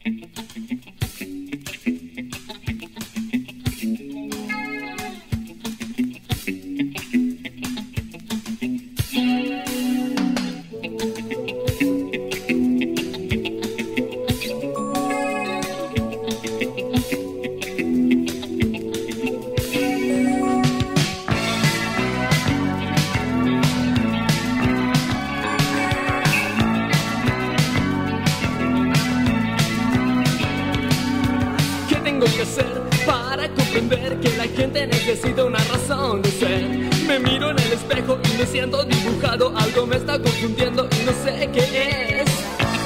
Que hacer para comprender que la gente necesita una razón de ser. Me miro en el espejo y me siento dibujado. Algo me está confundiendo y no sé qué es.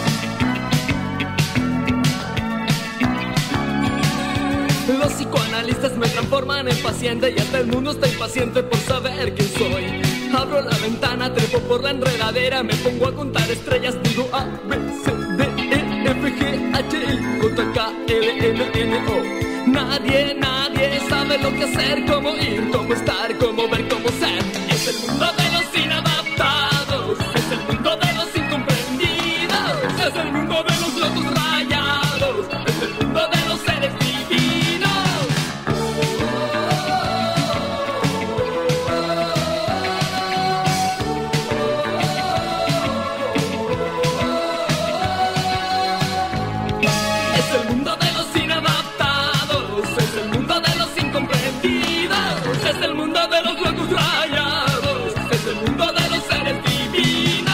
Los psicoanalistas me transforman en paciente y hasta el mundo está impaciente por saber quién soy. Abro la ventana, trepo por la enredadera, me pongo a contar estrellas, digo A, B, C, D, E, F, G, H, I, J, K, L, M, N, O. Nadie sabe lo que hacer, cómo ir, cómo estar, cómo ver, cómo ser. Es el mundo de los inadaptados, es el mundo de los incomprendidos, es el mundo de los locos rayados, es el mundo de los seres divinos. Es el mundo de los inadaptados, es el mundo de los incomprendidos, es el mundo de los locos rayados, es el mundo de los seres divinos.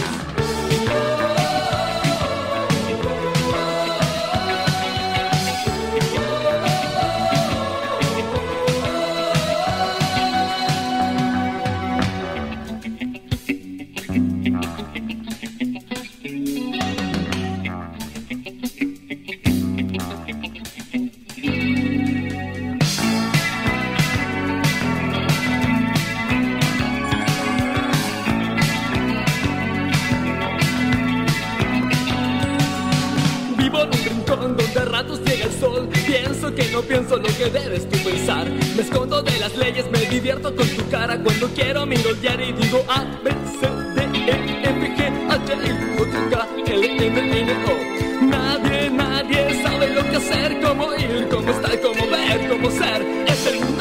Vivo en un rincón donde a ratos llega el sol. Pienso que no pienso lo que debes tú pensar. Me escondo de las leyes, me divierto con tu cara. Cuando quiero miro el diario y digo A, B, C, D, E, F, G, H, I, J, K, L, M, N, O. Nadie sabe lo que hacer, cómo ir, cómo estar, cómo ver, cómo ser. Es el mundo